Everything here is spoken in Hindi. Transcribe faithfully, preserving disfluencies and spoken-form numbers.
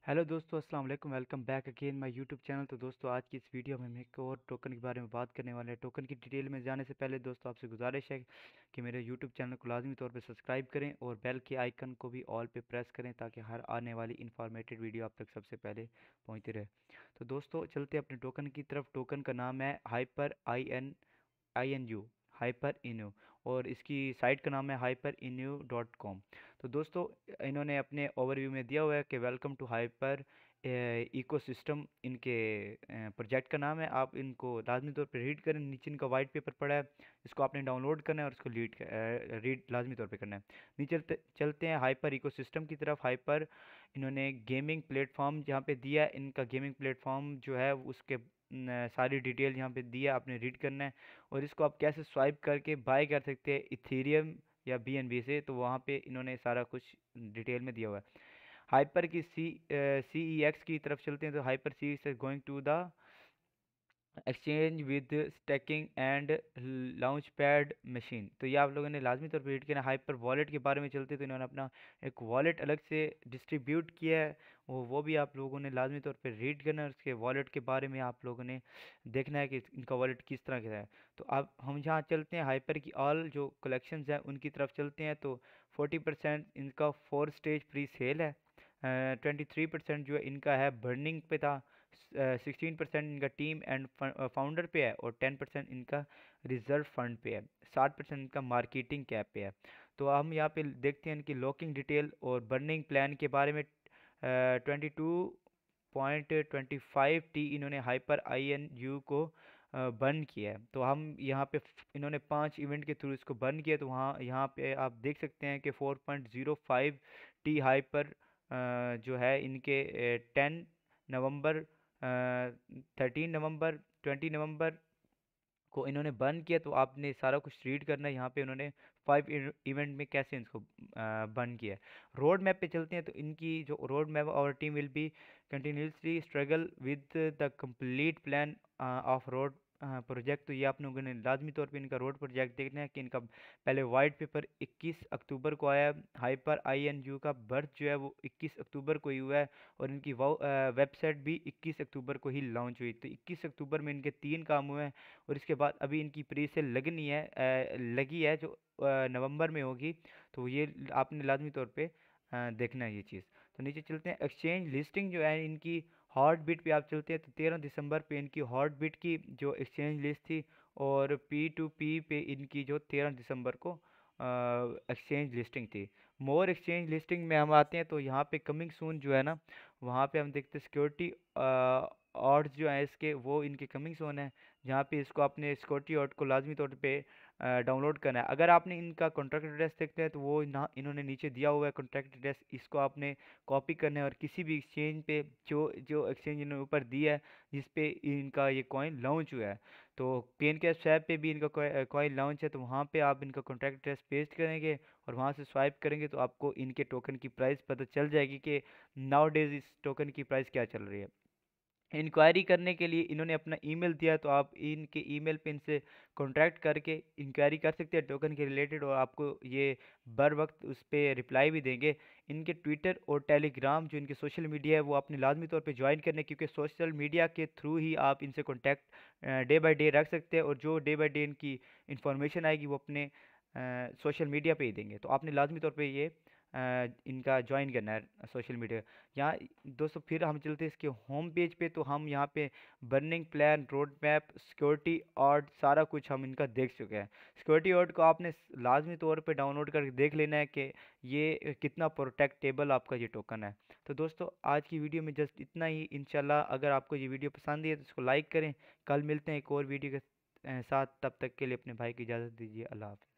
हेलो दोस्तों, अस्सलाम वालेकुम। Welcome back again my YouTube channel. तो दोस्तों, आज की इस वीडियो में हम एक और टोकन के बारे में बात करने वाले हैं। टोकन की डिटेल में जाने से पहले दोस्तों, आपसे गुजारिश है कि मेरे यूट्यूब चैनल को लाजमी तौर पे सब्सक्राइब करें और बेल के आइकन को भी ऑल पे प्रेस करें ताकि हर आने वाली इंफॉर्मेटिव वीडियो आप तक सबसे पहले पहुंचती रहे। तो दोस्तों, चलते हैं अपने टोकन की तरफ। टोकन का नाम है hyper I N I N U hyper Inu, और इसकी साइट का नाम है हाइपर इन्यू डॉट कॉम। तो दोस्तों, इन्होंने अपने ओवरव्यू में दिया हुआ है कि वेलकम टू हाइपर इकोसिस्टम इनके प्रोजेक्ट का नाम है। आप इनको लाजमी तौर पर रीड करें। नीचे इनका वाइट पेपर पड़ा है, इसको आपने डाउनलोड करना है और इसको लीड रीड लाजमी तौर पे करना है। नीचे चलते चलते हैं हाइपर इकोसिस्टम की तरफ। हाइपर इन्होंने गेमिंग प्लेटफॉर्म यहाँ पे दिया है। इनका गेमिंग प्लेटफॉर्म जो है उसके न, सारी डिटेल यहाँ पे दी है, आपने रीड करना है। और इसको आप कैसे स्वाइप करके बाय कर सकते हैं इथेरियम या बी एन बी से, तो वहाँ पे इन्होंने सारा कुछ डिटेल में दिया हुआ है। हाइपर की सी सी ई एक्स की तरफ चलते हैं। तो hyper C is going to the exchange with stacking and launch pad machine. तो ये आप लोगों ने लाजमी तौर पर रीड किया। हाइपर वॉलेट के बारे में चलते हैं, तो इन्होंने अपना एक वॉलेट अलग से डिस्ट्रीब्यूट किया है, वो वो भी आप लोगों ने लाजमी तौर पे रीड करना है। उसके वॉलेट के बारे में आप लोगों ने देखना है कि इनका वॉलेट किस तरह का है। तो अब हम जहाँ चलते हैं, हाइपर की ऑल जो कलेक्शंस हैं उनकी तरफ चलते हैं। तो फोर्टी परसेंट इनका फोर स्टेज प्री सेल है। ट्वेंटी थ्री परसेंट जो है इनका है बर्निंग पे था। सिक्सटीन परसेंट इनका टीम एंड फाउंडर पे है, और टेन परसेंट इनका रिजर्व फंड पे है। साठ परसेंट इनका मार्केटिंग कैप पे है। तो हम यहाँ पे देखते हैं इनकी लॉकिंग डिटेल और बर्निंग प्लान के बारे में। Twenty two point twenty five T इन्होंने हाइपर आई एन यू को बर्न किया है। तो हम यहाँ पे फ- इन्होंने पांच इवेंट के थ्रू इसको बर्न किया। तो वहाँ यहाँ पे आप देख सकते हैं कि four point zero five T hyper जो है इनके टेन नवंबर, थर्टीन नवंबर, ट्वेंटी नवंबर को इन्होंने बर्न किया। तो आपने सारा कुछ रीड करना है। यहाँ पे उन्होंने फाइव इवेंट में कैसे इसको बर्न किया है। रोड मैप पे चलते हैं। तो इनकी जो रोड मैप, और team will be continuously struggle with the complete plan of road project. तो ये आप लोगों ने लाजमी तौर पे इनका रोड प्रोजेक्ट देखना है कि इनका पहले वाइट पेपर इक्कीस अक्टूबर को आया है। हाइपर आई एन यू का बर्थ जो है वो इक्कीस अक्टूबर को ही हुआ है, और इनकी वेबसाइट भी इक्कीस अक्टूबर को ही लॉन्च हुई। तो इक्कीस अक्टूबर में इनके तीन काम हुए हैं, और इसके बाद अभी इनकी प्री सेल लगनी है, अ, लगी है जो अ, नवंबर में होगी। तो ये ल- आपने लाजमी तौर पे अ, देखना है ये चीज़। तो नीचे चलते हैं, एक्सचेंज लिस्टिंग जो है इनकी हॉट बीट पे आप चलते हैं। तो तेरह दिसंबर पे इनकी हॉट बीट की जो एक्सचेंज लिस्ट थी, और पी टू पी पे इनकी जो तेरह दिसंबर को एक्सचेंज लिस्टिंग थी। मोर एक्सचेंज लिस्टिंग में हम आते हैं। तो यहाँ पे कमिंग सून जो है ना, वहाँ पे हम देखते हैं सिक्योरिटी ऑड्स जो है इसके, वो इनके कमिंग सून है। जहाँ पे इसको अपने सिक्योरिटी ऑड को लाजमी तौर पे डाउनलोड करना है। अगर आपने इनका कॉन्टैक्ट एड्रेस देखते हैं, तो वो ना इन्होंने नीचे दिया हुआ है कॉन्टैक्ट एड्रेस, इसको आपने कॉपी करना है। और किसी भी एक्सचेंज पे जो जो एक्सचेंज इन्होंने ऊपर दिया है जिस पे इनका ये कॉइन लॉन्च हुआ है, तो पेन के स्वैप पे भी इनका कॉइन लॉन्च है, तो वहाँ पे आप इनका कॉन्टैक्ट एड्रेस पेस्ट करेंगे और वहाँ से स्वाइप करेंगे, तो आपको इनके टोकन की प्राइस पता चल जाएगी कि नाउ डेज इस टोकन की प्राइस क्या चल रही है। इंक्वायरी करने के लिए इन्होंने अपना ईमेल दिया, तो आप इनके ईमेल पे इनसे कांटेक्ट करके इंक्वायरी कर सकते हैं टोकन के रिलेटेड, और आपको ये बर वक्त उस पर रिप्लाई भी देंगे। इनके ट्विटर और टेलीग्राम जो इनके सोशल मीडिया है, वो आपने लाजमी तौर पे ज्वाइन करने, क्योंकि सोशल मीडिया के थ्रू ही आप इनसे कांटेक्ट डे बाय डे रख सकते हैं, और जो डे बाय डे इनकी इंफॉर्मेशन आएगी वो अपने सोशल मीडिया पे ही देंगे। तो आपने लाजमी तौर पे ये अ, इनका ज्वाइन करना है सोशल मीडिया। यहाँ दोस्तों, फिर हम चलते हैं इसके होम पेज पे। तो हम यहाँ पे burning plan, road map, security ऑर्ड, सारा कुछ हम इनका देख चुके हैं। सिक्योरिटी ऑर्ड को आपने स- लाजमी तौर पे डाउनलोड करके देख लेना है कि ये कितना प्रोटेक्टेबल आपका ये टोकन है। तो दोस्तों, आज की वीडियो में जस्ट इतना ही। इंशाल्लाह अगर आपको ये वीडियो पसंद है तो इसको लाइक करें। कल मिलते हैं एक और वीडियो के अ, साथ। तब तक के लिए अपने भाई की इजाज़त दीजिए। अल्लाह हाफ़िज़।